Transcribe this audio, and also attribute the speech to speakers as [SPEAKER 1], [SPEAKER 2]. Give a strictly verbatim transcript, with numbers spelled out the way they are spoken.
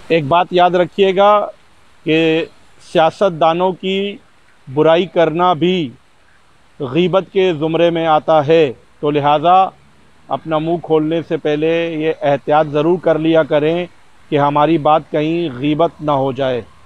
[SPEAKER 1] एक बात याद रखिएगा कि सियासतदानों की बुराई करना भी गीबत के ज़ुमरे में आता है, तो लिहाजा अपना मुंह खोलने से पहले ये एहतियात ज़रूर कर लिया करें कि हमारी बात कहीं गीबत ना हो जाए।